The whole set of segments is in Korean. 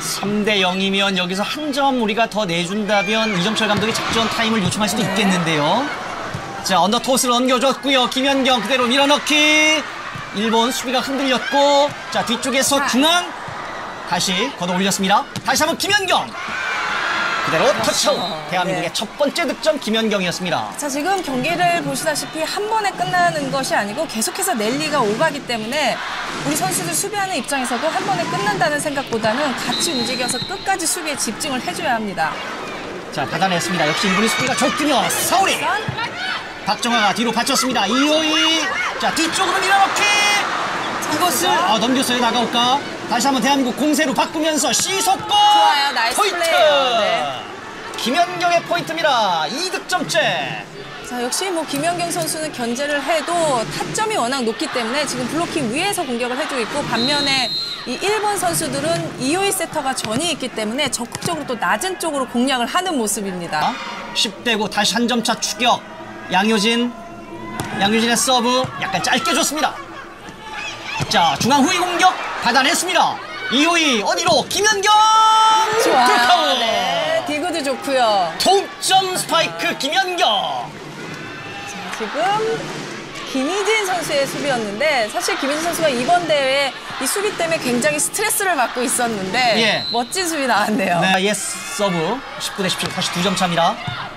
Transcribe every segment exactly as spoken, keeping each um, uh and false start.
삼 대 영이면 여기서 한 점 우리가 더 내준다면 이정철 감독이 작전 타임을 요청할 수도 네. 있겠는데요. 자, 언더 토스를 넘겨줬고요. 김연경 그대로 밀어넣기. 일본 수비가 흔들렸고, 자, 뒤쪽에서 자. 중앙 다시 걷어 올렸습니다. 다시 한번 김연경 그대로 터치아웃. 대한민국의 네. 첫 번째 득점 김연경이었습니다. 자, 지금 경기를 보시다시피 한 번에 끝나는 것이 아니고 계속해서 랠리가 오가기 때문에 우리 선수들 수비하는 입장에서도 한 번에 끝난다는 생각보다는 같이 움직여서 끝까지 수비에 집중을 해줘야 합니다. 자, 받아냈습니다. 역시 일본의 수비가 좋군요. 사오리. 박정아가 뒤로 받쳤습니다. 이호이. 자, 뒤쪽으로 밀어넣기. 이것을 아, 넘겼어요. 나가올까. 다시 한번 대한민국 공세로 바꾸면서 시속골. 좋아요. 나이스 포인트. 플레이예요. 네. 김연경의 포인트입니다. 이 득점째. 자, 역시 뭐 김연경 선수는 견제를 해도 타점이 워낙 높기 때문에 지금 블로킹 위에서 공격을 해주고 있고, 반면에 이 일본 선수들은 이호이 세터가 전이 있기 때문에 적극적으로 또 낮은 쪽으로 공략을 하는 모습입니다. 십 대 구 다시 한 점 차 추격. 양효진. 양효진의 서브 약간 짧게 줬습니다. 자, 중앙 후위 공격 받아냈습니다. 이호이 어디로? 김연경. 좋아요. 네. 디그도 좋고요. 동점 스파이크 김연경. 지금 김희진 선수의 수비였는데, 사실 김희진 선수가 이번 대회에 이 수비 때문에 굉장히 스트레스를 받고 있었는데 예. 멋진 수비 나왔네요. 네, 예스 서브. 십구 대 십칠 다시 두 점 차입니다.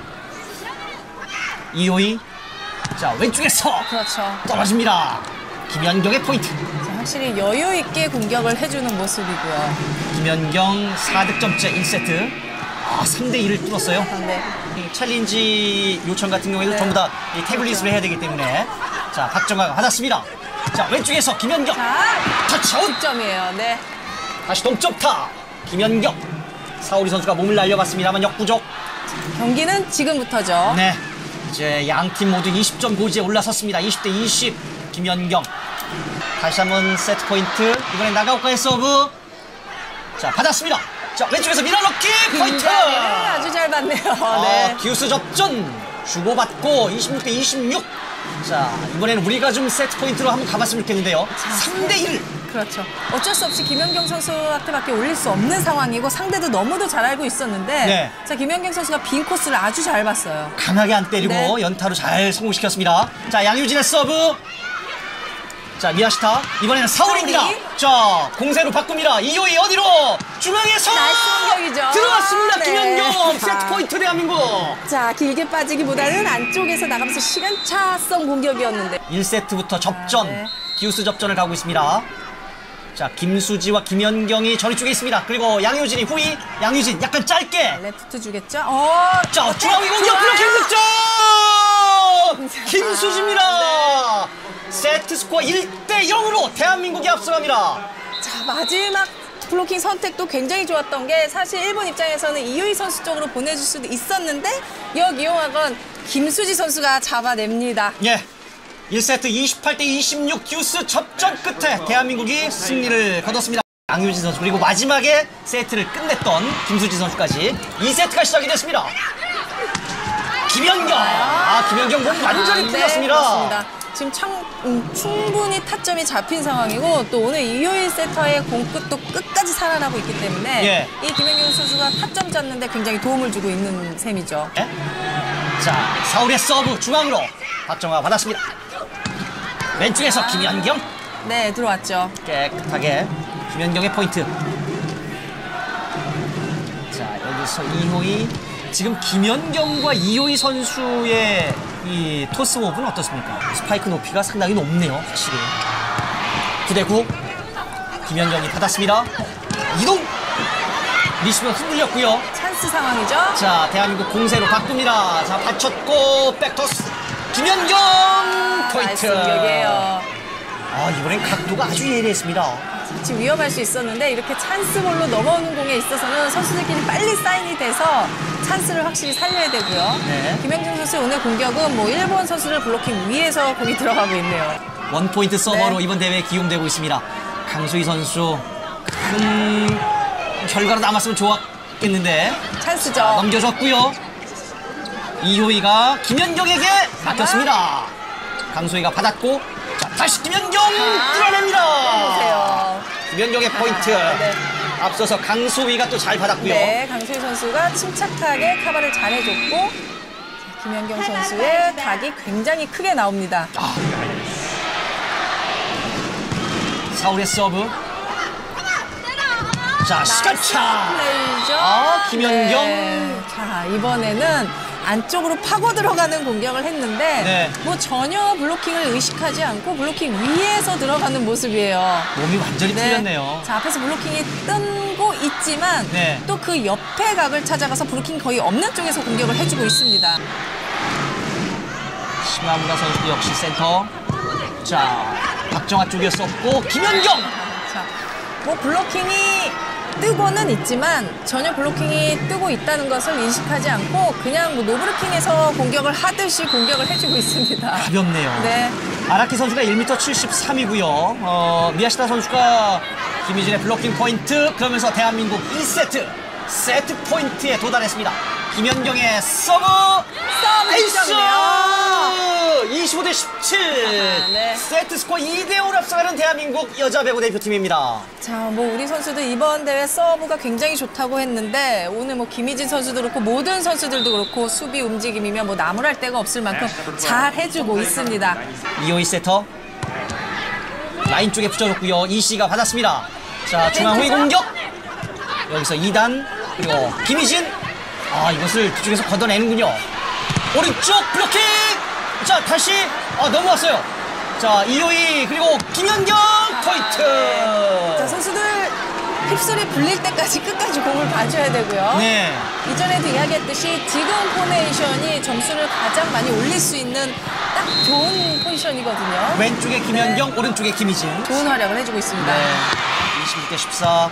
이호이. 자, 왼쪽에서 그렇죠. 떨어집니다. 김연경의 포인트. 자, 확실히 여유 있게 공격을 해주는 모습이고요. 김연경 사 득점째 일 세트. 아, 삼 대 일을 뚫었어요. 네. 이 챌린지 요청 같은 경우에도 네. 전부 다 이 태블릿으로 해야 되기 때문에. 자, 박정아가 받았습니다. 자, 왼쪽에서 김연경. 자, 터치아웃. 득점이에요. 네. 다시 동점타. 김연경. 사오리 선수가 몸을 날려봤습니다만 역부족. 경기는 지금부터죠. 네. 이제 양팀 모두 이십 점 고지에 올라섰습니다. 이십 대 이십. 김연경. 다시 한번 세트 포인트. 이번엔 나가오카의 서브. 자, 받았습니다. 자, 왼쪽에서 밀어넣기 포인트. 빈자리를 아주 잘 봤네요. 아, 네. 기우스 접전. 주고받고 이십육 대 이십육. 자, 이번에는 우리가 좀 세트 포인트로 한번 가봤으면 좋겠는데요. 삼 대 일. 그렇죠. 어쩔 수 없이 김연경 선수한테밖에 올릴 수 없는 상황이고, 상대도 너무도 잘 알고 있었는데, 네. 자, 김연경 선수가 빈 코스를 아주 잘 봤어요. 강하게 안 때리고 네. 연타로 잘 성공시켰습니다. 자, 양유진의 서브. 자, 미야시타. 이번에는 사오리입니다. 사오리. 자, 공세로 바꿉니다. 이호이 어디로? 중앙에서 나이스 공격이죠. 들어갔습니다. 네. 김연경. 세트 포인트 대한민국. 자, 길게 빠지기보다는 안쪽에서 나가면서 시간차성 공격이었는데. 일 세트부터 접전. 네. 기우스 접전을 가고 있습니다. 자, 김수지와 김연경이 저리 쪽에 있습니다. 그리고 양효진이 후위. 양효진 약간 짧게. 레프트 주겠죠? 어, 자, 중앙 공격 좋아요. 블로킹 득점! 김수지입니다. 세트 스코어 일 대 영으로 대한민국이 앞서갑니다. 자, 마지막 블로킹 선택도 굉장히 좋았던 게, 사실 일본 입장에서는 이호이 선수 쪽으로 보내줄 수도 있었는데 역이용하건 김수지 선수가 잡아냅니다. 예. 일 세트 이십팔 대 이십육 듀스 접전 끝에 대한민국이 승리를 거뒀습니다. 양효진 선수 그리고 마지막에 세트를 끝냈던 김수지 선수까지 이 세트가 시작이 됐습니다. 김연경. 아, 김연경 몸 완전히 아, 풀렸습니다. 네, 그렇습니다. 지금 참, 음, 충분히 타점이 잡힌 상황이고, 또 오늘 이호이 세터의 공끝도 끝까지 살아나고 있기 때문에 예. 이 김연경 선수가 타점 잡는데 굉장히 도움을 주고 있는 셈이죠. 예? 자, 사울의 서브 중앙으로 박정아 받았습니다. 왼쪽에서 김연경. 네, 들어왔죠. 깨끗하게 김연경의 포인트. 자, 여기서 이호이. 지금 김연경과 이호이 선수의 이 토스워브는 어떻습니까? 스파이크 높이가 상당히 높네요, 확실히. 구 대 구. 김연경이 받았습니다. 이동. 리시브가 흔들렸고요. 찬스 상황이죠. 자, 대한민국 공세로 바꿉니다. 자, 받쳤고 백토스. 김연경 포인트. 나이스 공격이에요. 아, 이번엔 각도가 아주 예리했습니다. 지금 위험할 수 있었는데, 이렇게 찬스볼로 넘어오는 공에 있어서는 선수들끼리 빨리 사인이 돼서 찬스를 확실히 살려야 되고요. 네. 김연경 선수의 오늘 공격은 뭐 일본 선수를 블로킹 위에서 공이 들어가고 있네요. 원포인트 서버로 네. 이번 대회에 기용되고 있습니다. 강수희 선수 큰 결과로 남았으면 좋았겠는데 찬스죠. 넘겨줬고요. 이호이가 김연경에게 맡겼습니다. 강수희가 받았고, 자, 다시 김연경 뚫어냅니다. 보세요. 김연경의 포인트. 아, 네. 앞서서 강소희가 또 잘 받았고요. 네, 강소희 선수가 침착하게 카바를 잘 해줬고 자, 김연경 선수의 각이 굉장히 크게 나옵니다. 아. 사울의 서브. 자, 시간차. 플레이죠. 아, 김연경. 네. 자, 이번에는 안쪽으로 파고 들어가는 공격을 했는데 네. 뭐 전혀 블로킹을 의식하지 않고 블로킹 위에서 들어가는 모습이에요. 몸이 완전히 네. 풀렸네요. 자, 앞에서 블로킹이 뜬고 있지만 네. 또 그 옆에 각을 찾아가서 블로킹 거의 없는 쪽에서 공격을 해주고 있습니다. 심화무라 선수 역시 센터. 자, 박정아 쪽이었었고 김연경. 자, 뭐 블로킹이 뜨고는 있지만 전혀 블로킹이 뜨고 있다는 것을 인식하지 않고 그냥 뭐 노브르킹에서 공격을 하듯이 공격을 해주고 있습니다. 가볍네요. 네. 아라키 선수가 일 미터 칠십삼이고요. 어, 미야시다 선수가 김희진의 블로킹 포인트, 그러면서 대한민국 일 세트 세트 포인트에 도달했습니다. 김연경의 서브 서브 에이스! 득점이네요. 이십오 대 십칠. 아하, 네. 세트 스코어 이 대 오로 앞서가는 대한민국 여자 배구 대표팀입니다. 자, 뭐 우리 선수들 이번 대회 서브가 굉장히 좋다고 했는데 오늘 뭐 김희진 선수도 그렇고 모든 선수들도 그렇고 수비 움직임이면 뭐 나무랄 데가 없을 만큼 잘 해주고 있습니다. 이호이 세터 라인 쪽에 붙여줬고요. 이씨가 받았습니다. 자, 중앙 후위 공격. 여기서 이 단 그리고 김희진. 아, 이것을 뒤쪽에서 걷어내는군요. 오른쪽 블로킹. 자, 다시 아, 넘어왔어요. 자, 이호이 그리고 김연경 포인트. 자, 선수들 힙술이 불릴 때까지 끝까지 공을 봐줘야 되고요. 네. 이전에도 이야기했듯이 지금 포메이션이 점수를 가장 많이 올릴 수 있는 딱 좋은 포지션이거든요. 왼쪽에 김연경, 네. 오른쪽에 김희진. 좋은 활약을 해주고 있습니다. 네. 이십육 대 십사.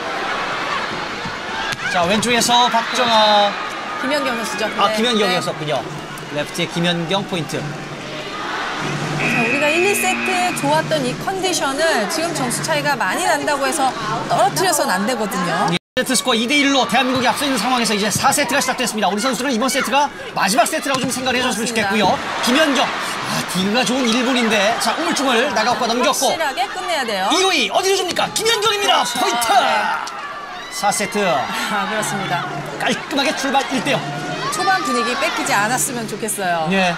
자, 왼쪽에서 박정아. 김연경 선수죠. 아, 네. 김연경이었었군요. 레프트에 김연경 포인트. 네. 자, 우리가 일, 이 세트에 좋았던 이 컨디션을 지금 점수 차이가 많이 난다고 해서 떨어뜨려서는 안 되거든요. 세트 스코어 이 대 일로 대한민국이 앞서 있는 상황에서 이제 사 세트가 시작됐습니다. 우리 선수들은 이번 세트가 마지막 세트라고 좀 생각을 해줬으면 그렇습니다. 좋겠고요. 김연경. 아, 디그가 좋은 일 분인데. 자, 우물쭈물 나가고 넘겼고. 확실하게 끝내야 돼요. 이호이 어디로 줍니까? 김연경입니다. 그렇죠. 포인트. 네. 사 세트. 아, 그렇습니다. 깔끔하게 출발 일 대 영. 초반 분위기 뺏기지 않았으면 좋겠어요. 예.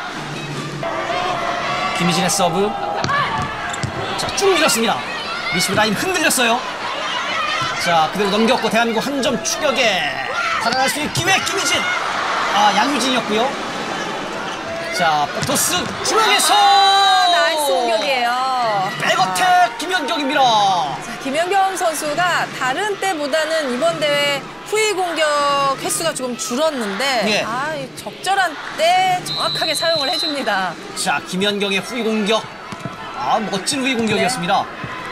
김희진의 서브. 자, 쭉 밀었습니다. 리시브 라인 흔들렸어요. 자, 그대로 넘겼고 대한민국 한 점 추격에 달아날 수 있는 기회. 김희진. 아, 양유진이었고요. 자, 토스 중앙에서 나이스 공격이에요. 백어택 김연경입니다. 자, 김연경 선수가 다른 때보다는 이번 대회 후위 공격 횟수가 조금 줄었는데 예. 아, 이 적절한 때 정확하게 사용을 해줍니다. 자, 김연경의 후위 공격. 아, 멋진 후위 공격이었습니다.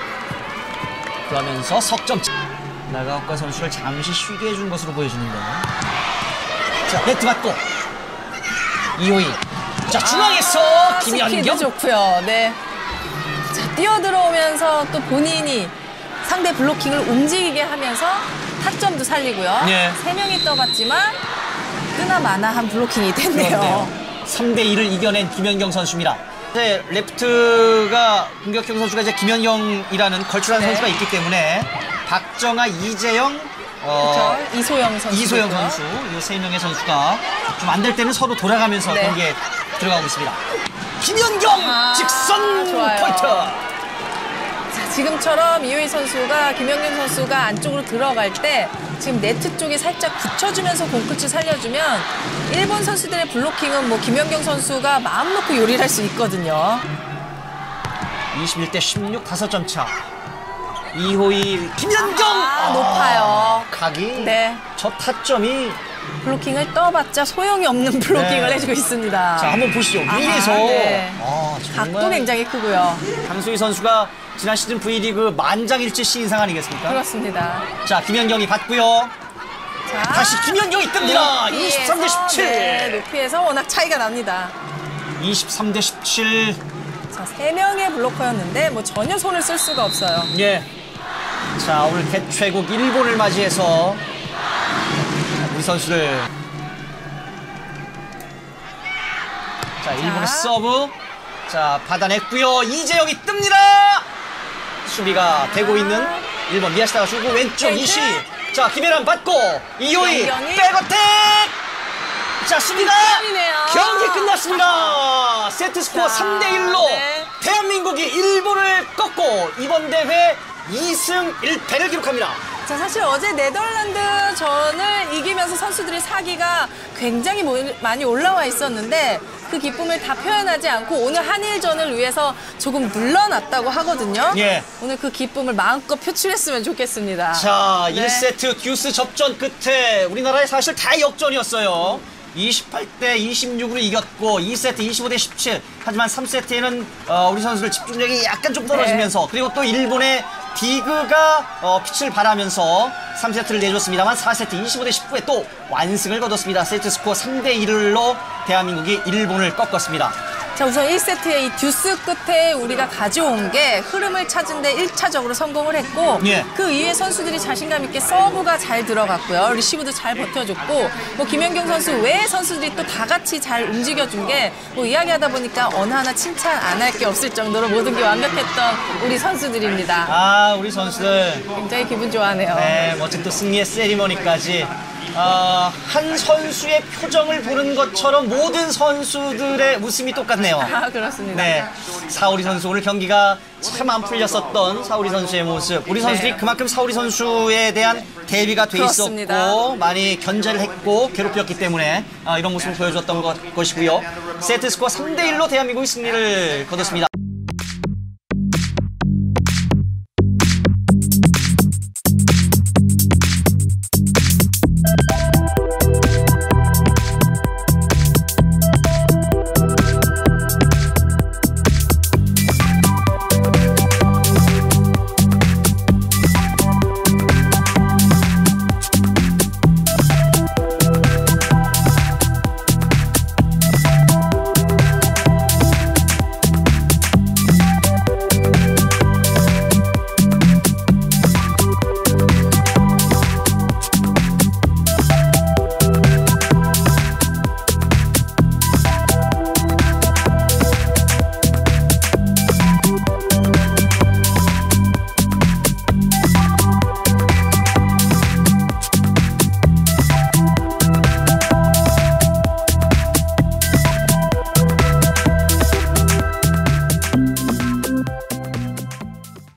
그러면서 석점. 나가오카 선수를 잠시 쉬게 해준 것으로 보여주는데요. 자, 배트 맞고 이호이. 자, 중앙에서 아, 김연경. 스피드 좋고요. 네. 자, 뛰어들어오면서 또 본인이 상대 블로킹을 움직이게 하면서 타점도 살리고요. 네. 세 명이 떠봤지만 뜨나마나한 블로킹이 됐네요. 그렇네요. 삼 대 이를 이겨낸 김연경 선수입니다. 이제 레프트가 공격형 선수가 이제 김연경이라는 걸출한 네. 선수가 있기 때문에 박정아, 이재영, 어, 그렇죠. 이소영 선수. 이소영 선수 이 세 명의 선수가 좀 안 될 때는 서로 돌아가면서 네. 경기에 들어가고 있습니다. 김연경 아, 직선 좋아요. 포인트. 자, 지금처럼 이호희 선수가 김연경 선수가 안쪽으로 들어갈 때 지금 네트 쪽에 살짝 붙여주면서 공끝을 살려주면 일본 선수들의 블로킹은 뭐 김연경 선수가 마음 놓고 요리를 할 수 있거든요. 이십일 대 십육 다섯 점 차. 이호이 김연경. 아, 높아요. 각이 네. 저 타점이. 블로킹을 떠봤자 소용이 없는 블로킹을 네. 해주고 있습니다. 자, 한번 보시죠. 아하, 위에서. 네. 아, 정말. 각도 굉장히 크고요. 강소희 선수가 지난 시즌 V리그 만장일치 신인상 아니겠습니까? 그렇습니다. 자, 김연경이 받고요. 자, 다시 김연경이 뜹니다. 높이에서, 이십삼 대 십칠. 네, 높이에서 워낙 차이가 납니다. 이십삼 대 십칠. 자, 세 명의 블로커였는데 뭐 전혀 손을 쓸 수가 없어요. 예. 자, 오늘 개최국 일본을 맞이해서 우리 선수들. 자, 일본의 서브. 자, 받아냈고요. 이재영이 뜹니다. 수비가 되고 있는 일 번 미야시타가 주고 왼쪽 왼쪽. 이시. 자, 김혜란 받고 이호이 양경희. 백어택. 자, 수비가 득점이네요. 경기 끝났습니다. 세트 스코어 자, 삼 대 일로 네. 대한민국이 일본을 꺾고 이번 대회 이 승 일 패를 기록합니다. 자, 사실 어제 네덜란드전을 이기면서 선수들이 사기가 굉장히 모- 많이 올라와 있었는데 그 기쁨을 다 표현하지 않고 오늘 한일전을 위해서 조금 눌러놨다고 하거든요. 예. 오늘 그 기쁨을 마음껏 표출했으면 좋겠습니다. 자, 네. 일 세트 듀스 접전 끝에 우리나라에 사실 다 역전이었어요. 이십팔 대 이십육으로 이겼고 이 세트 이십오 대 십칠. 하지만 삼 세트에는 어, 우리 선수들 집중력이 약간 좀 떨어지면서 그리고 또 일본의 디그가 어, pitch를 바라면서 삼 세트를 내줬습니다만 사 세트 이십오 대 십구에 또 완승을 거뒀습니다. 세트 스코어 삼 대 일로 대한민국이 일본을 꺾었습니다. 자, 우선 일 세트의 이 듀스 끝에 우리가 가져온 게 흐름을 찾은 데 일 차적으로 성공을 했고 예. 그 이후에 선수들이 자신감 있게 서브가 잘 들어갔고요. 리시브도 잘 버텨줬고 뭐 김연경 선수 외의 선수들이 또 다 같이 잘 움직여준 게 뭐 이야기하다 보니까 어느 하나 칭찬 안 할 게 없을 정도로 모든 게 완벽했던 우리 선수들입니다. 아, 우리 선수들 굉장히 기분 좋아하네요. 네, 멋진 또 승리의 세리머니까지 어, 한 선수의 표정을 보는 것처럼 모든 선수들의 웃음이 똑같네요. 아, 그렇습니다. 네, 사오리 선수 오늘 경기가 참 안 풀렸었던 사오리 선수의 모습. 우리 선수들이 네. 그만큼 사오리 선수에 대한 대비가 돼 그렇습니다. 있었고 많이 견제를 했고 괴롭혔기 때문에 어, 이런 모습을 보여줬던 것, 것이고요. 세트 스코어 삼 대 일로 대한민국이 승리를 거뒀습니다.